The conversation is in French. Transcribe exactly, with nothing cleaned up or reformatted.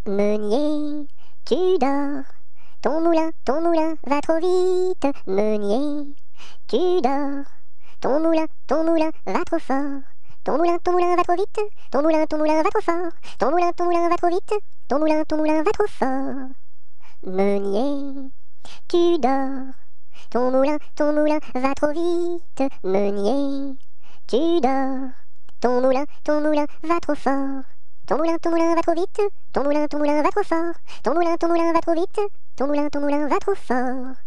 Meunier, tu dors. Ton moulin, ton moulin va trop vite. Meunier, tu dors. Ton moulin, ton moulin va trop fort. Ton moulin, ton moulin va trop vite. Ton moulin, ton moulin va trop fort. Ton moulin, ton moulin va trop vite. Ton moulin, ton moulin va trop fort. Meunier, tu dors. Ton moulin, ton moulin va trop vite. Meunier, tu dors. Ton moulin, ton moulin va trop fort. Ton moulin, ton moulin va trop vite. Ton moulin, ton moulin va trop fort. Ton moulin, ton moulin va trop vite. Ton moulin, ton moulin va trop fort.